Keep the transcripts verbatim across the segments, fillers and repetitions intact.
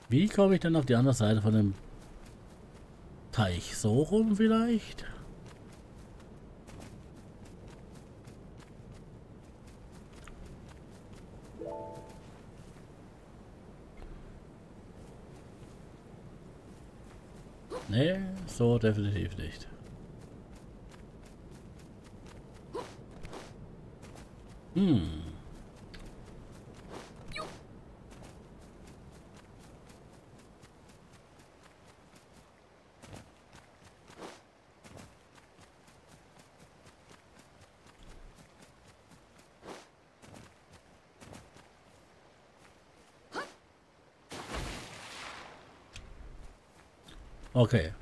Wie komme ich denn auf die andere Seite von dem Teich? So rum vielleicht? Nee, so definitiv nicht. Hm. Okay.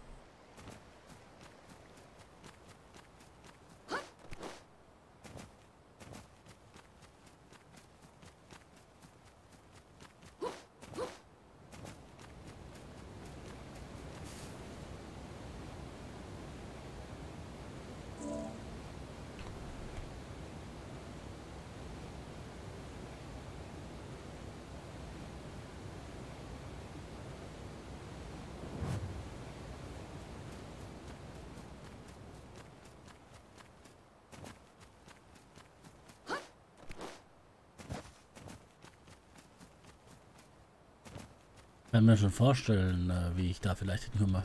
Ich kann mir schon vorstellen, wie ich da vielleicht hinkomme.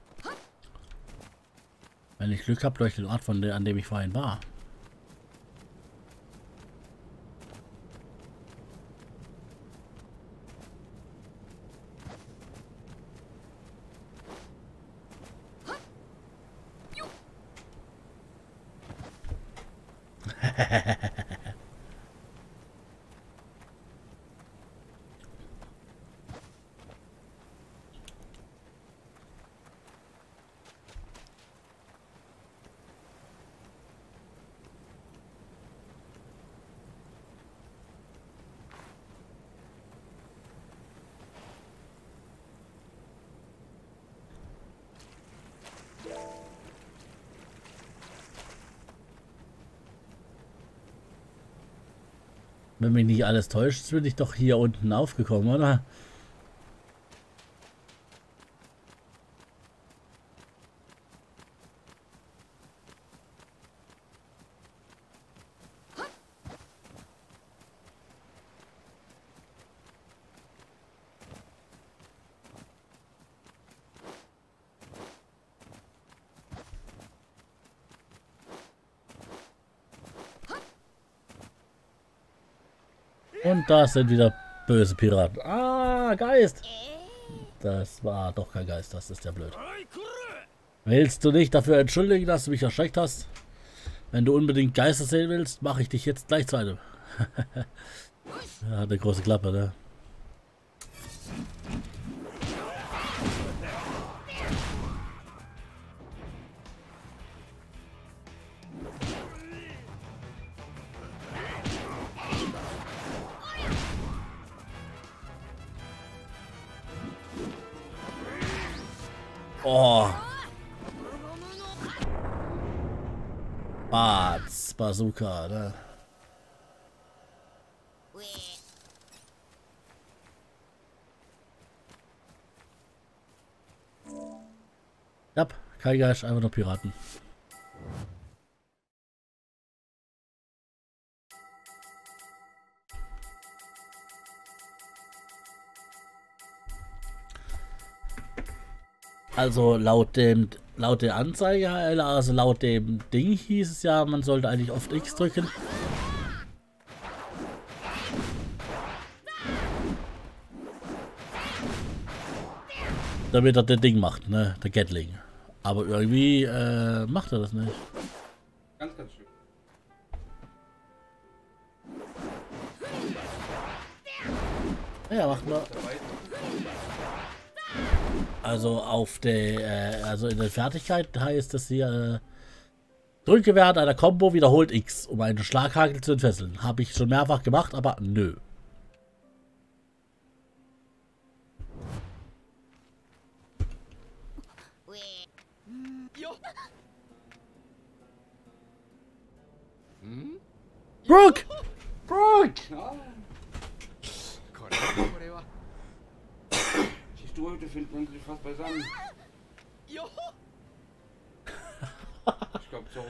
Wenn ich Glück habe, durch den Ort, von der, an dem ich vorhin war. Wenn mich nicht alles täuscht, bin ich doch hier unten aufgekommen, oder? Und da sind wieder böse Piraten. Ah, Geist! Das war doch kein Geist, das ist ja blöd. Willst du nicht dafür entschuldigen, dass du mich erschreckt hast? Wenn du unbedingt Geister sehen willst, mache ich dich jetzt gleich zu einem. Ja, eine große Klappe, ne? Oh. Bats, Bazooka, ne? Ja, kein Geist, einfach nur Piraten. Also laut dem laut der Anzeige, also laut dem Ding hieß es ja, man sollte eigentlich oft X drücken. Damit er das Ding macht, ne? Der Gatling. Aber irgendwie äh, macht er das nicht. Ganz, ganz schön. Ja, macht man. Also auf der, äh, also in der Fertigkeit heißt es hier, äh, drücke während einer Combo wiederholt X, um einen Schlaghagel zu entfesseln. Habe ich schon mehrfach gemacht, aber nö. Brooke! Brooke! du heute finden endlich fast beisammen. Ich glaube, Zorro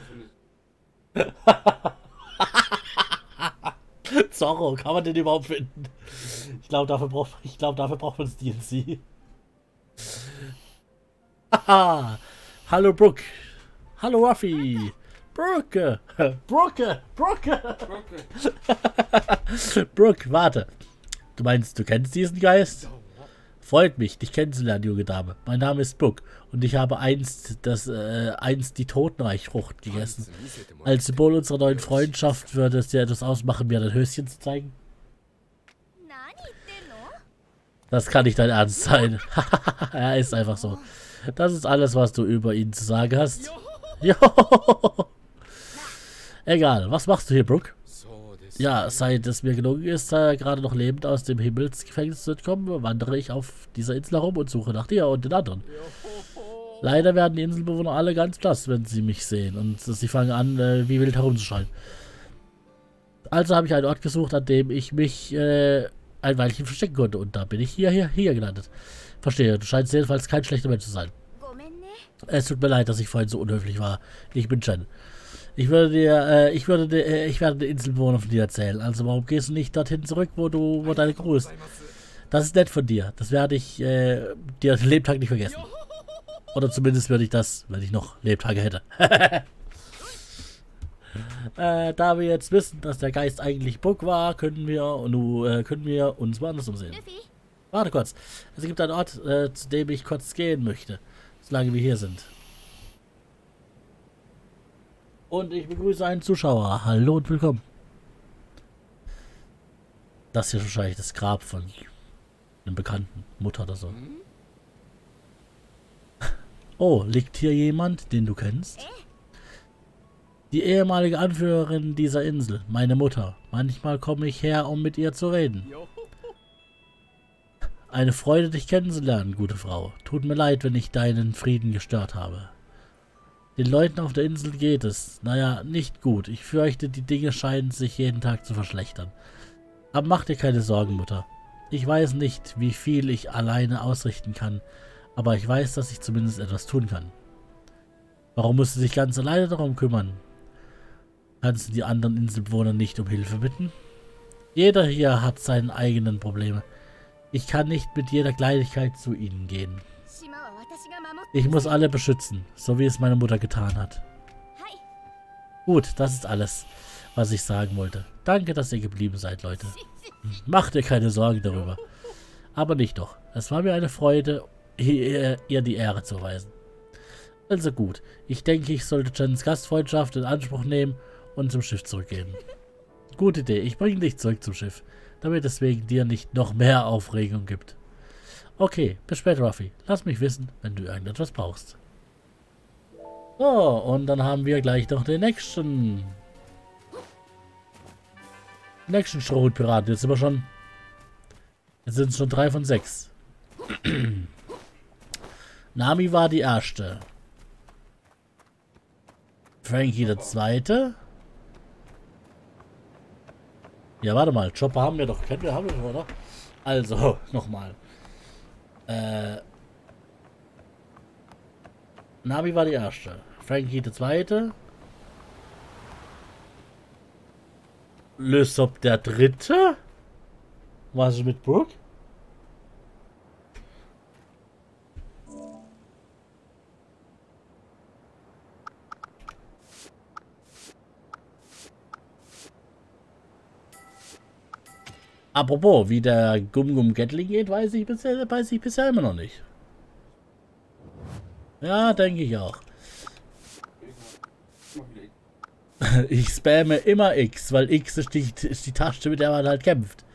findet. Zorro, kann man den überhaupt finden? Ich glaube, dafür braucht ich glaube, dafür braucht man das D L C. Haha. Hallo Brooke. Hallo Ruffy. Brooke. Brooke. Brooke. Brooke. Brooke, warte. Du meinst, du kennst diesen Geist? Freut mich, dich kennenzulernen, junge Dame. Mein Name ist Brooke und ich habe einst, das, äh, einst die Totenreichfrucht gegessen. Als Symbol unserer neuen Freundschaft würde es dir etwas ausmachen, mir dein Höschen zu zeigen? Das kann nicht dein Ernst sein. Er ist einfach so. Das ist alles, was du über ihn zu sagen hast. Jo. Egal, was machst du hier, Brooke? Ja, seit es mir gelungen ist, äh, gerade noch lebend aus dem Himmelsgefängnis zu entkommen, wandere ich auf dieser Insel herum und suche nach dir und den anderen. Leider werden die Inselbewohner alle ganz blass, wenn sie mich sehen, und sie fangen an, äh, wie wild herumzuschreien. Also habe ich einen Ort gesucht, an dem ich mich äh, ein Weilchen verstecken konnte, und da bin ich hier, hier, hier gelandet. Verstehe, du scheinst jedenfalls kein schlechter Mensch zu sein. Es tut mir leid, dass ich vorhin so unhöflich war. Ich bin Jen. Ich würde dir, äh, ich würde dir, äh, ich werde den Inselbewohner von dir erzählen. Also warum gehst du nicht dorthin zurück, wo du, wo deine Crew ist? Das ist nett von dir. Das werde ich äh, dir den Lebtag nicht vergessen. Oder zumindest würde ich das, wenn ich noch Lebtage hätte. äh, da wir jetzt wissen, dass der Geist eigentlich Brooke war, können wir, nu, äh, können wir uns woanders umsehen. Warte kurz. Es gibt einen Ort, äh, zu dem ich kurz gehen möchte, solange wir hier sind. Und ich begrüße einen Zuschauer. Hallo und willkommen. Das hier ist wahrscheinlich das Grab von einem Bekannten, Mutter oder so. Oh, liegt hier jemand, den du kennst? Die ehemalige Anführerin dieser Insel, meine Mutter. Manchmal komme ich her, um mit ihr zu reden. Eine Freude, dich kennenzulernen, gute Frau. Tut mir leid, wenn ich deinen Frieden gestört habe. Den Leuten auf der Insel geht es, naja, nicht gut. Ich fürchte, die Dinge scheinen sich jeden Tag zu verschlechtern. Aber mach dir keine Sorgen, Mutter. Ich weiß nicht, wie viel ich alleine ausrichten kann, aber ich weiß, dass ich zumindest etwas tun kann. Warum musst du dich ganz alleine darum kümmern? Kannst du die anderen Inselbewohner nicht um Hilfe bitten? Jeder hier hat seine eigenen Probleme. Ich kann nicht mit jeder Kleinigkeit zu ihnen gehen. Ich muss alle beschützen, so wie es meine Mutter getan hat. Gut, das ist alles, was ich sagen wollte. Danke, dass ihr geblieben seid, Leute. Macht dir keine Sorgen darüber. Aber nicht doch. Es war mir eine Freude, ihr, ihr die Ehre zu erweisen. Also gut, ich denke, ich sollte Jens Gastfreundschaft in Anspruch nehmen und zum Schiff zurückgehen. Gute Idee, ich bringe dich zurück zum Schiff, damit es wegen dir nicht noch mehr Aufregung gibt. Okay, bis später, Ruffy. Lass mich wissen, wenn du irgendetwas brauchst. So, und dann haben wir gleich noch den nächsten. Nächsten Strohhutpiraten. Jetzt sind wir schon. Jetzt sind es schon drei von sechs. Nami war die erste. Frankie der zweite. Ja, warte mal. Chopper haben wir doch. Kennen wir, haben wir doch, oder? Also, nochmal. Äh, Nami war die erste. Frankie der zweite. Lysop der dritte. Was ist mit Brooke? Apropos, wie der Gum Gum Gatling geht, weiß ich bisher, weiß ich bisher immer noch nicht. Ja, denke ich auch. Ich spamme immer X, weil X ist die, ist die Taste, mit der man halt kämpft.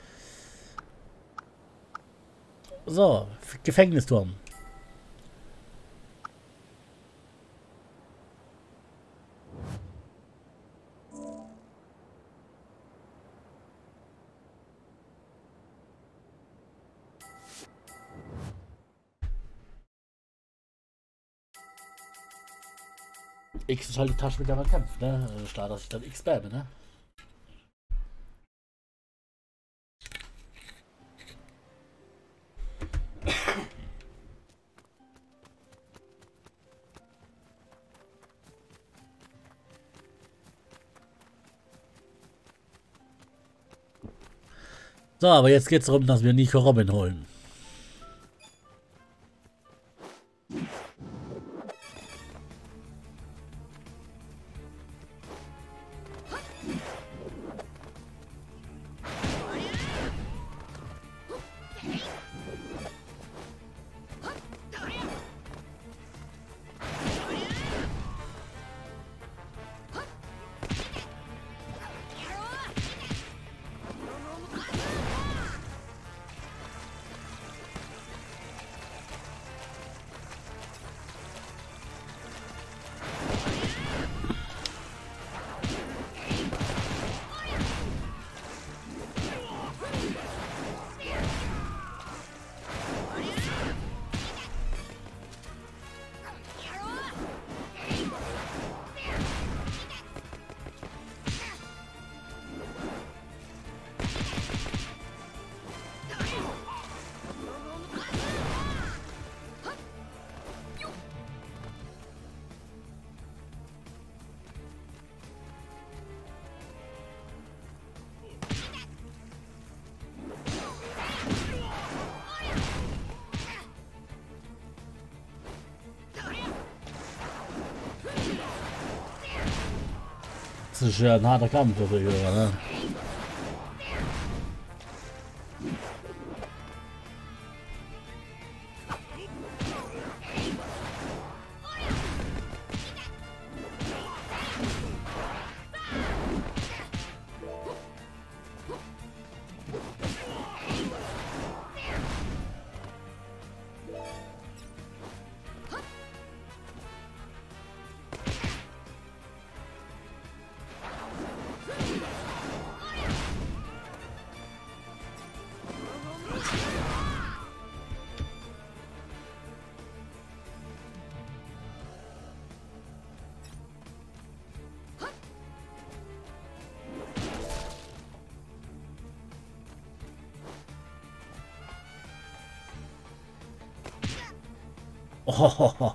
So, Gefängnisturm. X ist halt die Tasche, mit der man kämpft, ne? Statt dass ich dann X spamme, ne? So, aber jetzt geht es darum, dass wir Nico Robin holen. Das ist ja ein harter Kampf, oder? Ne? Oh.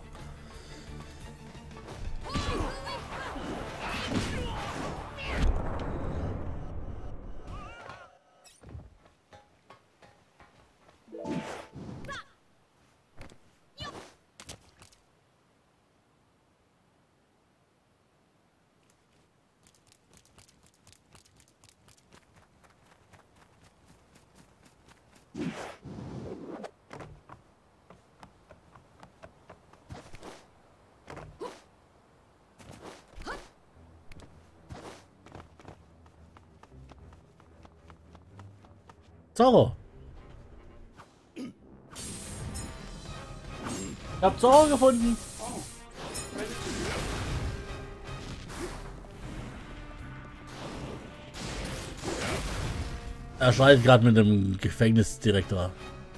Zorro. Ich hab Zorro gefunden. Er schreit gerade mit dem Gefängnisdirektor.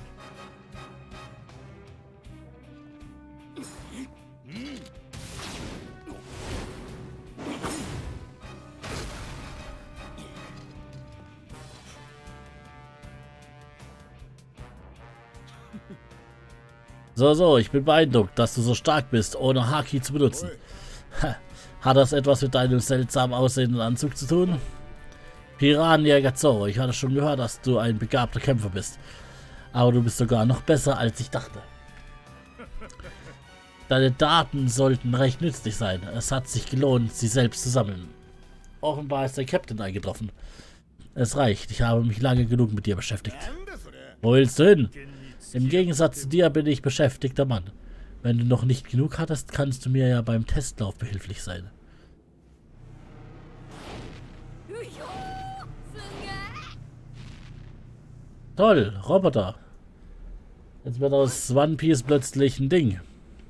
So, so, ich bin beeindruckt, dass du so stark bist, ohne Haki zu benutzen. Hat das etwas mit deinem seltsam aussehenden Anzug zu tun? Piranjäger Zorro, ich hatte schon gehört, dass du ein begabter Kämpfer bist. Aber du bist sogar noch besser, als ich dachte. Deine Daten sollten recht nützlich sein. Es hat sich gelohnt, sie selbst zu sammeln. Offenbar ist der Captain eingetroffen. Es reicht, ich habe mich lange genug mit dir beschäftigt. Wo willst du hin? Im Gegensatz zu dir bin ich beschäftigter Mann. Wenn du noch nicht genug hattest, kannst du mir ja beim Testlauf behilflich sein. Toll, Roboter. Jetzt wird aus One Piece plötzlich ein Ding.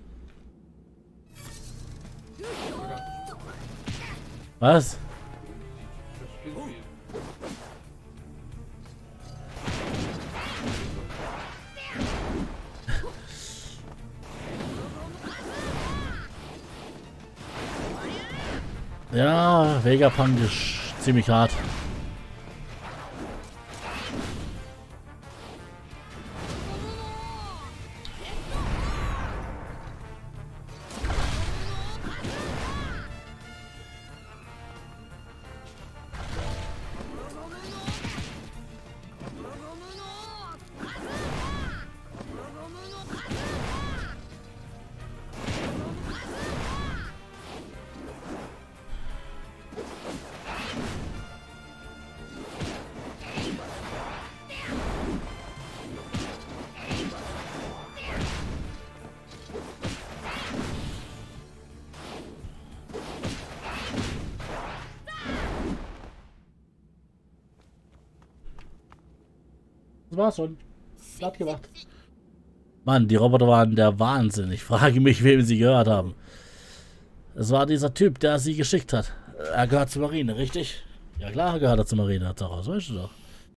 Was? Ja, Vegapunk ist ziemlich hart. Das war's schon. Glatt gemacht. Mann, die Roboter waren der Wahnsinn. Ich frage mich, wem sie gehört haben. Es war dieser Typ, der sie geschickt hat. Er gehört zur Marine, richtig? Ja klar gehört er zur Marine, hat er raus, weißt du doch.